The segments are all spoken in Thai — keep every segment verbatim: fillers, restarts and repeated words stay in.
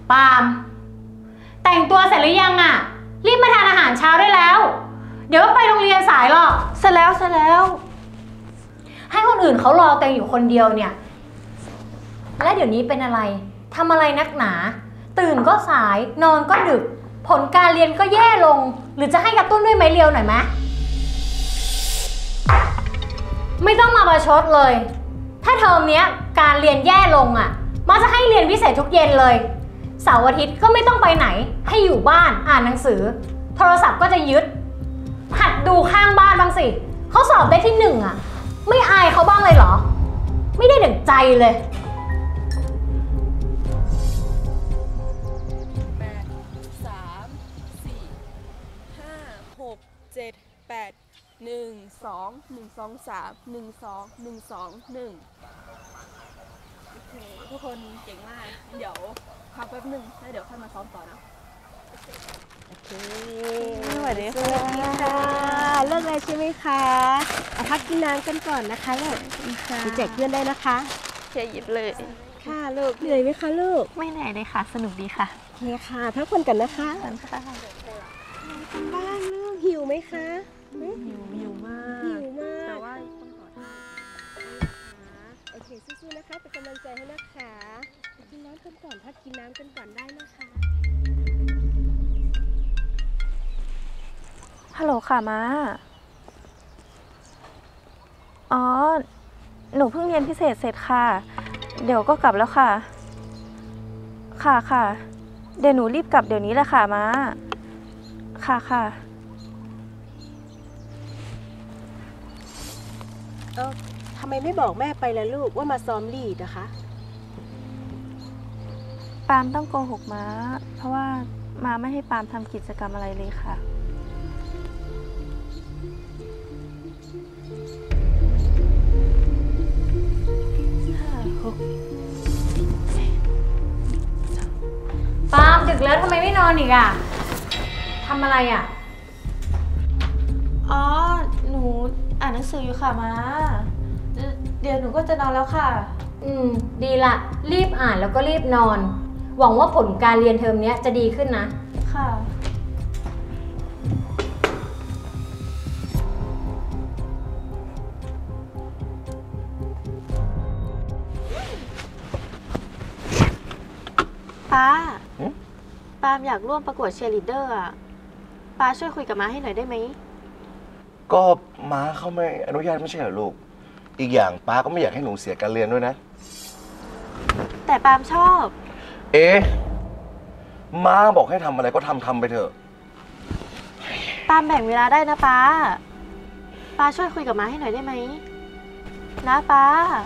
ปาล์มแต่งตัวเสร็จหรือยังอะรีบมาทานอาหารเช้าได้แล้วเดี๋ยวไปโรงเรียนสายหรอกเสร็จแล้วเสร็จแล้วให้คนอื่นเขารอแต่อยู่คนเดียวเนี่ยและเดี๋ยวนี้เป็นอะไรทำอะไรนักหนาตื่นก็สายนอนก็ดึกผลการเรียนก็แย่ลงหรือจะให้กระตุ้นด้วยไม้เรียวหน่อยไหมไม่ต้องมาประชดเลยถ้าเทอมนี้การเรียนแย่ลงอ่ะมาจะให้เรียนพิเศษทุกเย็นเลยเสาร์อาทิตย์ก็ไม่ต้องไปไหนให้อยู่บ้านอ่านหนังสือโทรศัพท์ก็จะยึดหัดดูข้างบ้านบ้างสิเขาสอบได้ที่หนึ่งอ่ะไม่อายเขาบ้างเลยเหรอไม่ได้ดั่งใจเลยแปดสามสี่ห้าหกเจ็ดแปดหนึ่งสองหนึ่งสองสามหนึ่งสองหนึ่งสองหนึ่งโอเคทุกคนเก่งมากเดี๋ยวพักแป๊บหนึ่งแล้วเดี๋ยวค่อยมาซ้อมต่อนะโอเคสวัสดีค่ะเลิกเลยใช่ไหมคะเอาพักกินน้ำกันก่อนนะคะลูกจะแจกเพื่อนได้นะคะแค่หยิบเลยค่ะลูกเหนื่อยไหมคะลูกไม่เหนื่อยเลยค่ะสนุกดีค่ะโอเคค่ะพักผ่อนกันนะคะค่ะบ้านลูกหิวไหมคะหิวหิวมากหิวมากแต่ว่าต้องขอโทษโอเคสู้ๆนะคะเป็นกำลังใจให้นะคะกินน้ำกันก่อนพักกินน้ำกันก่อนได้นะคะฮัลโหลค่ะม้าอ๋อหนูเพิ่งเรียนพิเศษเสร็จค่ะเดี๋ยวก็กลับแล้วค่ะค่ะค่ะเดี๋ยวหนูรีบกลับเดี๋ยวนี้แหละค่ะม้าค่ะค่ะเออทำไมไม่บอกแม่ไปล่ะลูกว่ามาซ้อมลีดนะคะปาล์มต้องโกหกม้าเพราะว่าม้าไม่ให้ปาล์มทำกิจกรรมอะไรเลยค่ะปาล์มดึกแล้วทำไมไม่นอนอีกอ่ะทำอะไรอ่ะอ๋อหนูอ่านหนังสืออยู่ค่ะม้าเดี๋ยวหนูก็จะนอนแล้วค่ะอืมดีละรีบอ่านแล้วก็รีบนอนหวังว่าผลการเรียนเทอมนี้จะดีขึ้นนะค่ะป้าปาล์มอยากร่วมประกวดเชียร์ลีดเดอร์อ่ะป้าช่วยคุยกับม้าให้หน่อยได้ไหมก็ม้าเขาไม่อนุญาตไม่ใช่เหรอลูกอีกอย่างป้าก็ไม่อยากให้หนูเสียการเรียนด้วยนะแต่ปาล์มชอบเอ๊ะม้าบอกให้ทำอะไรก็ทำทำไปเถอะปาล์มแบ่งเวลาได้นะป้าป้าช่วยคุยกับม้าให้หน่อยได้ไหมนะป้า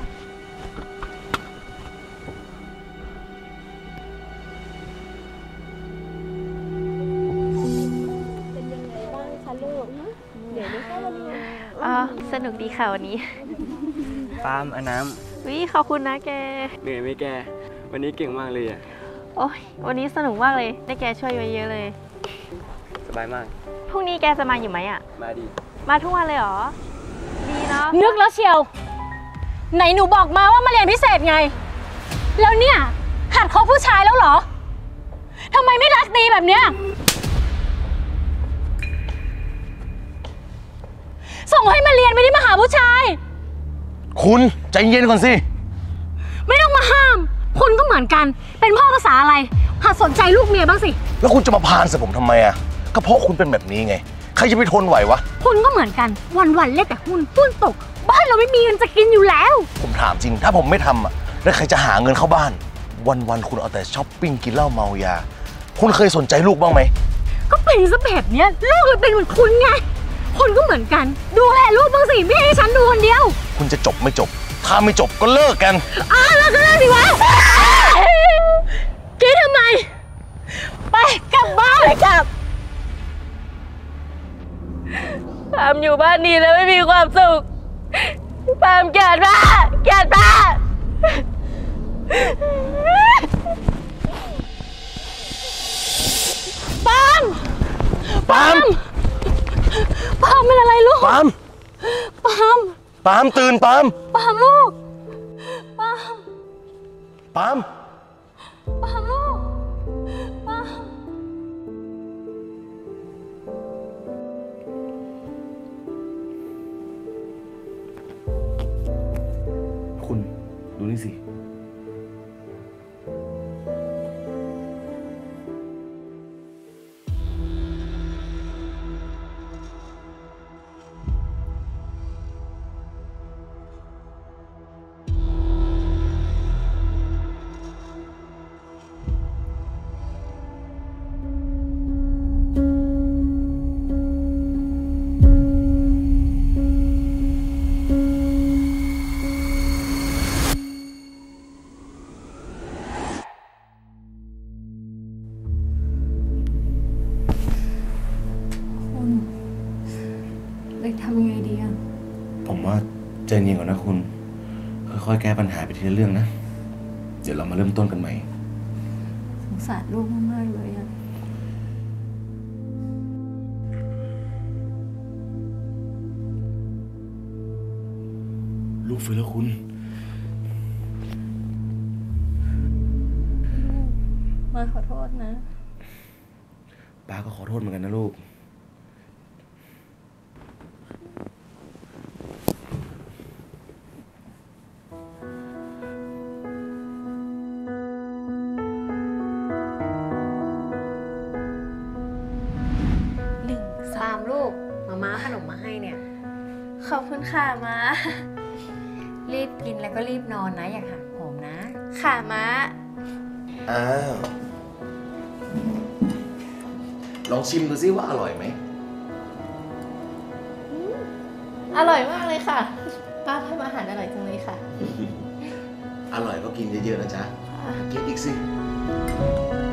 อ๋อสนุกดีค่ะวันนี้ปาล์มอาน้ำวิขอบคุณนะแกเหนื่อยไหมแกวันนี้เก่งมากเลยอ่ะโอ้ยวันนี้สนุกมากเลยได้แกช่วยไว้เยอะเลยสบายมากพรุ่งนี้แกจะมาอยู่ไหมอ่ะมาดีมาทุกวันเลยเหรอดีเนาะนึกแล้วเชียวไหนหนูบอกมาว่ามาเรียนพิเศษไงแล้วเนี่ยหัดคบผู้ชายแล้วเหรอทำไมไม่รักดีแบบเนี้ยส่งให้มาเรียนไม่ได้มาหาผู้ชายคุณใจเย็นก่อนสิไม่ต้องมาห้ามคุณก็เหมือนกันเป็นพ่อภาษาอะไรหัดสนใจลูกเมียบ้างสิแล้วคุณจะมาพานใส่ผมทำไมอ่ะก็เพราะคุณเป็นแบบนี้ไงใครจะไปทนไหววะคุณก็เหมือนกันวันๆเล่นแต่หุ้นหุ้นตกบ้านเราไม่มีเงินจะกินอยู่แล้วผมถามจริงถ้าผมไม่ทำอ่ะแล้วใครจะหาเงินเข้าบ้านวันๆคุณเอาแต่ช้อปปิ้งกินเหล้าเมายาคุณเคยสนใจลูกบ้างไหมก็เป็นซะแบบเนี้ยลูกเลยเป็นเหมือนคุณไงคนก็เหมือนกันดูแลลูกบ้างสิไม่ให้ฉันดูคนเดียวคุณจะจบไม่จบถ้าไม่จบก็เลิกกันอ้าวเลิกก็เลิกสิวะคิดทำไมไปกลับบ้านไปกลับปาล์มอยู่บ้านนี้แล้วไม่มีความสุขปาล์มเกลียดป้าเกลียดป้าปาล์มปาล์มปาล์มเป็นอะไรลูกปาล์มปาล์มปาล์มตื่นปาล์มปาล์มลูกปาล์มปาล์มปาล์มลูกดูนี่สิเล็กทำยังไงดีอะผมว่าใจเย็นก่อนนะคุณ ค่อยๆแก้ปัญหาไปทีละเรื่องนะ เดี๋ยวเรามาเริ่มต้นกันใหม่สงสารลูกมากๆเลยอะลูกฟื้นแล้วคุณมาขอโทษนะป้าก็ขอโทษเหมือนกันนะลูกตามลูกมาม่าขนมมาให้เนี่ยขอบคุณค่ะม้ารีบกินแล้วก็รีบนอนนะ อย่าหักโหมนะค่ะม้าอ้าว ลองชิมดูซิว่าอร่อยไหมอร่อยมากเลยค่ะ ป้าทำอาหารอร่อยจังเลยค่ะอร่อยก็กินเยอะๆนะจ๊ะ กินอีกสิค